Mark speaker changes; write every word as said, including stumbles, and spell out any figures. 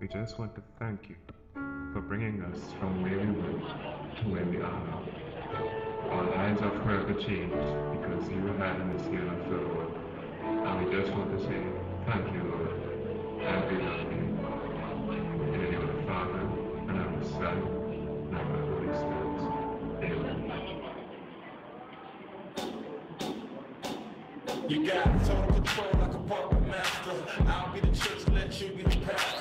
Speaker 1: we just want to thank you for bringing us from where we were to where we are now. Our lives are forever changed because you have us here on the Lord. And we just want to say thank you, Lord, and we love you. In the name of the Father, and of the Son, and of the Holy Spirit. Amen.
Speaker 2: You got total control like a puppet master. I'll be the church, let you be the pastor.